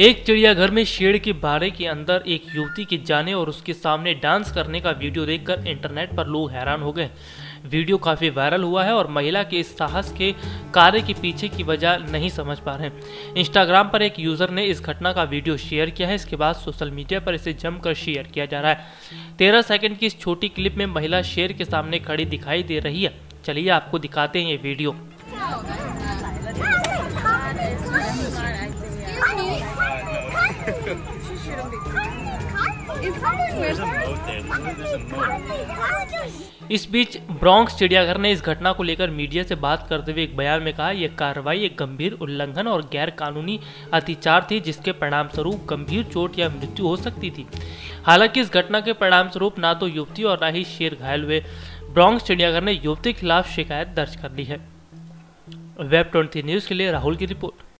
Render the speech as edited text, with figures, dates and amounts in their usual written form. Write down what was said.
एक चिड़ियाघर में शेर के बाड़े के अंदर एक युवती के जाने और उसके सामने डांस करने का वीडियो देखकर इंटरनेट पर लोग हैरान हो गए। वीडियो काफी वायरल हुआ है और महिला के इस साहस के कार्य के पीछे की वजह नहीं समझ पा रहे हैं। इंस्टाग्राम पर एक यूजर ने इस घटना का वीडियो शेयर किया है। इसके बाद सोशल मीडिया पर इसे जमकर शेयर किया जा रहा है। 13 सेकंड की इस छोटी क्लिप में महिला शेर के सामने खड़ी दिखाई दे रही है। चलिए आपको दिखाते हैं ये वीडियो। इस बीच ब्रोंक्स चिड़ियाघर ने इस घटना को लेकर मीडिया से बात करते हुए एक बयान में कहा, यह कार्रवाई एक गंभीर उल्लंघन और गैर कानूनी अत्याचार थी, जिसके परिणाम स्वरूप गंभीर चोट या मृत्यु हो सकती थी। हालांकि इस घटना के परिणाम स्वरूप ना तो युवती और ना ही शेर घायल हुए। ब्रोंक्स चिड़ियाघर ने युवती के खिलाफ शिकायत दर्ज कर ली है। वेब 23 न्यूज के लिए राहुल की रिपोर्ट।